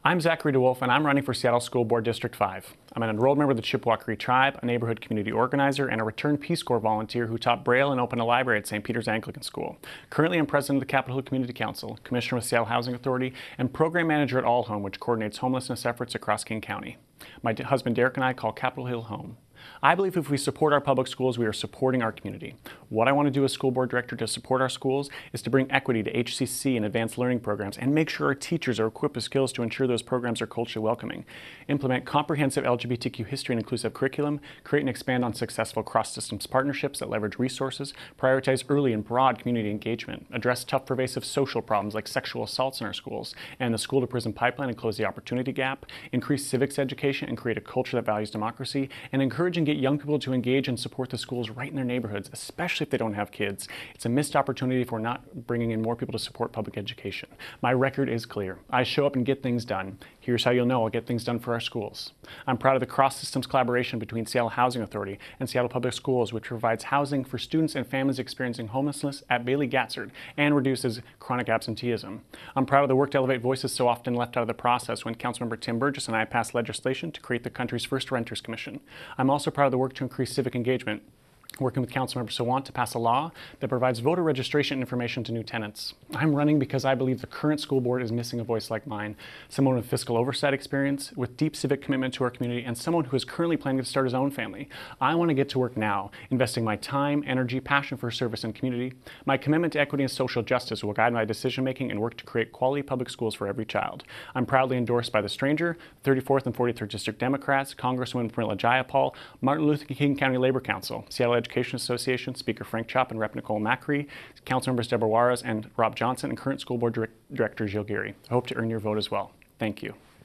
I'm Zachary DeWolf, and I'm running for Seattle School Board District 5. I'm an enrolled member of the Chippewa Cree Tribe, a neighborhood community organizer, and a returned Peace Corps volunteer who taught Braille and opened a library at St. Peter's Anglican School. Currently, I'm president of the Capitol Hill Community Council, commissioner with Seattle Housing Authority, and program manager at All Home, which coordinates homelessness efforts across King County. My husband Derek and I call Capitol Hill home. I believe if we support our public schools, we are supporting our community. What I want to do as school board director to support our schools is to bring equity to HCC and advanced learning programs and make sure our teachers are equipped with skills to ensure those programs are culturally welcoming. Implement comprehensive LGBTQ history and inclusive curriculum, create and expand on successful cross-systems partnerships that leverage resources, prioritize early and broad community engagement, address tough pervasive social problems like sexual assaults in our schools, and the school-to-prison pipeline and close the opportunity gap, increase civics education and create a culture that values democracy, and encourage and get young people to engage and support the schools right in their neighborhoods, especially if they don't have kids. It's a missed opportunity if we're not bringing in more people to support public education. My record is clear. I show up and get things done. Here's how you'll know I'll get things done for our schools. I'm proud of the cross-systems collaboration between Seattle Housing Authority and Seattle Public Schools, which provides housing for students and families experiencing homelessness at Bailey-Gatzert and reduces chronic absenteeism. I'm proud of the work to elevate voices so often left out of the process when Councilmember Tim Burgess and I passed legislation to create the country's first Renters Commission. I'm also proud of the work to increase civic engagement, working with Councilmember Sawant to pass a law that provides voter registration information to new tenants. I'm running because I believe the current school board is missing a voice like mine, someone with fiscal oversight experience, with deep civic commitment to our community, and someone who is currently planning to start his own family. I want to get to work now, investing my time, energy, passion for service and community. My commitment to equity and social justice will guide my decision-making and work to create quality public schools for every child. I'm proudly endorsed by the Stranger, 34th and 43rd District Democrats, Congresswoman Pramila Jayapal, Martin Luther King County Labor Council, Seattle Education Association, Speaker Frank Chop and Rep. Nicole Macri, Councilmembers Deborah Juarez and Rob Johnson, and current school board director Jill Geary. I hope to earn your vote as well. Thank you.